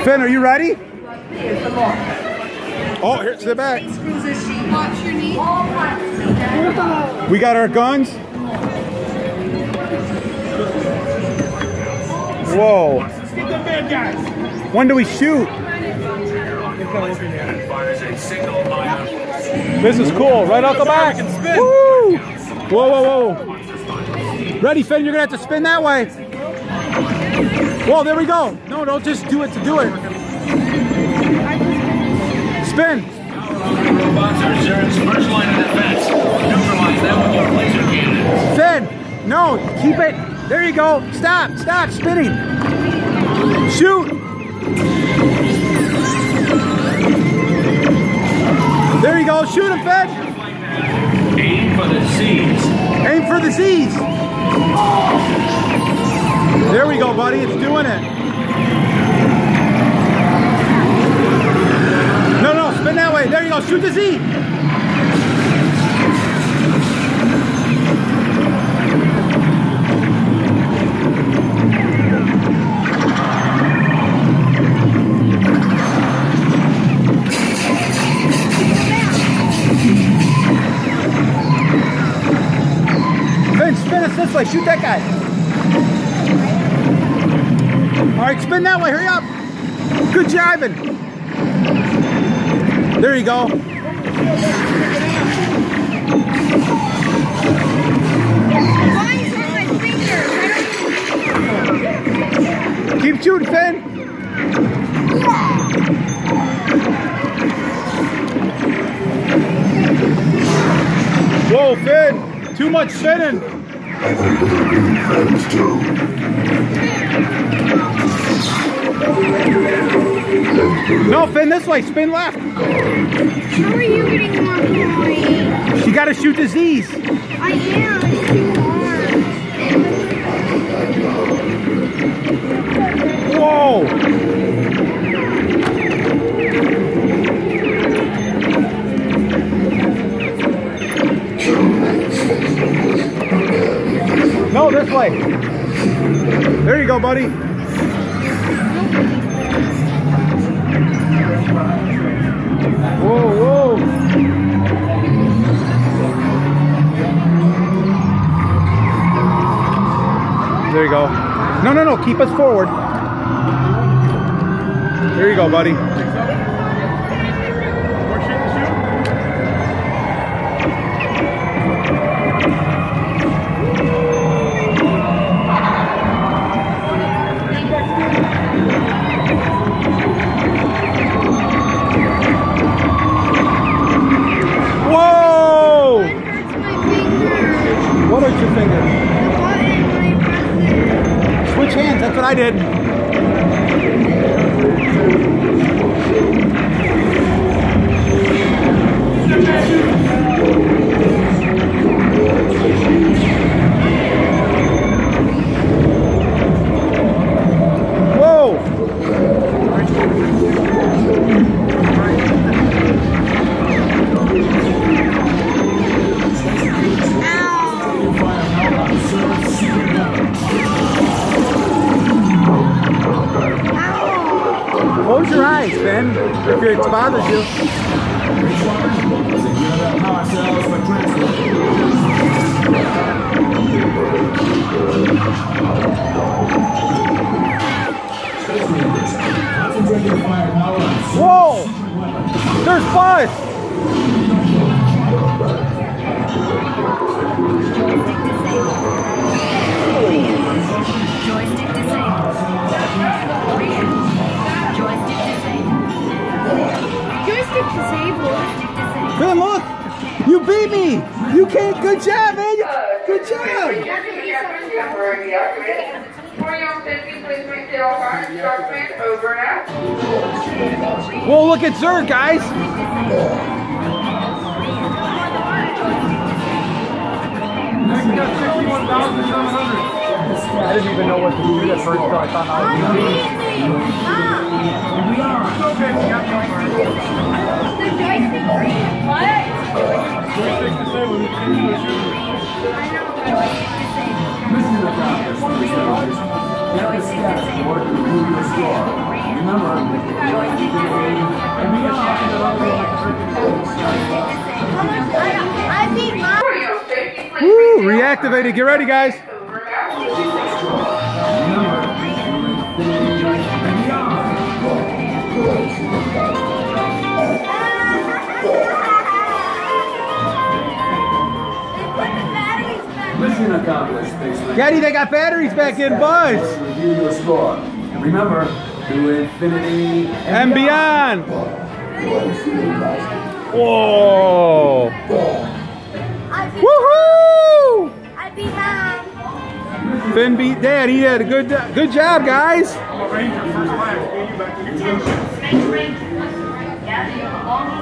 Finn, are you ready? Oh, here, sit back. Watch your knee. We got our guns. Whoa. Let's get the bad guys. When do we shoot? This is cool. Right off the back. Woo! Whoa, whoa, whoa. Ready, Finn? You're going to have to spin that way. Whoa, there we go. No, don't just do it to do it. Spin. Robots are Zerg's first line of defense. Neutralize them with your laser cannon. Finn, no, keep it. There you go. Stop, stop spinning. Shoot. There you go. Shoot him, Finn. Aim for the Z's. Aim for the Z's. There we go, buddy. It's doing it. No, no, spin that way. There you go. Shoot the Z. Finn, spin us this way. Shoot that guy. All right, spin that way. Hurry up. Good jiving. There you go. Mine's on my finger. Keep shooting, Finn. Whoa, Finn. Too much spinning. No, Finn, this way. Spin left. How are you getting more points? You got to shoot the Z's. I am. It's too hard. Whoa. No, this way. There you go, buddy. Whoa, whoa. There you go. No, no, no. Keep us forward. There you go, buddy. Whoa! What hurts your finger? Switch hands, that's what I did. Whoa! Close your eyes, Finn, if it bothers you. Whoa! There's Buzz! Joystick disabled. Joystick disabled. Finn, look! You beat me! You can't. Good job, man! Good job! Whoa, look at Zerg, guys! I didn't even know what to do at first, so I thought I Joystick disabled. I beat Mom. Woo, reactivated. Get ready, guys. Mission accomplished, Spaceman. Daddy, they got batteries back in, Buzz. Review your score. And remember, to infinity And beyond. Whoa. Woohoo! I beat Mom. Finn beat Dad. He did a good job, guys. I'm a ranger, first class. Get you back to your